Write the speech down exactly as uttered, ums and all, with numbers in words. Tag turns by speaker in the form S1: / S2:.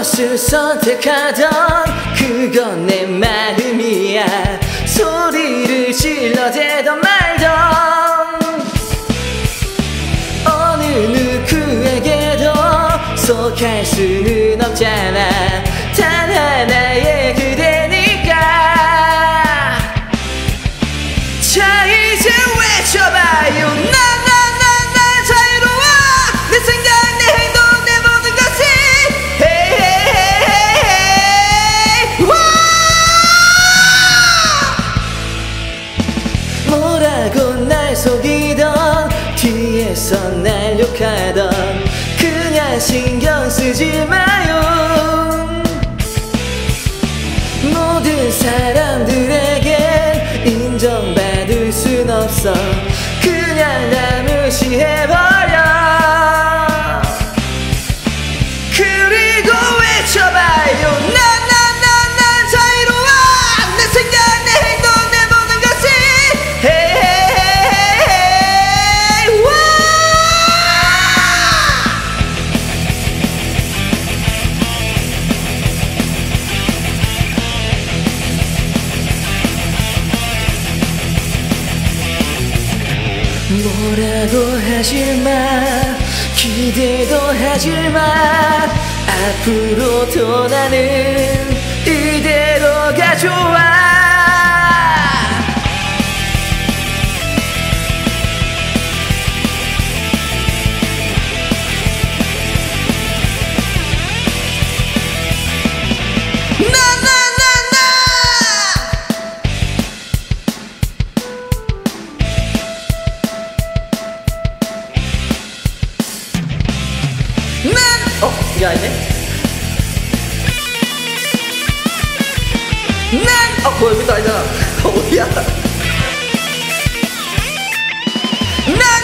S1: 무엇을 선택하던 그건 내 마음이야. 소리를 질러대던 말던 어느 누구에게도 속할 수는 없잖아. 단 하나의 그대니까. 자 이제 외쳐봐요. 나나나나 자유로워. 내 생각 내 행동 내 모든 것이 헤이헤이헤이헤이. 뭐라고 날 속이던 뒤에서 날 욕하던 그냥 신경 쓰지 마요. 모든 사람들에겐 인정받을 순 없어. 그냥 나 무시해버려. 그리고 외쳐봐요. 나나나나 자유로워. 내 생각 내 행동 내 모든 것이 헤이헤이헤이헤이. 뭐라고 하지마. 기대도 하지마. 앞으로도 나는 이대로가 좋아. 난 어? 이게 아니네? 난 어? 뭐야 여기도 아니잖아. 어디야? 난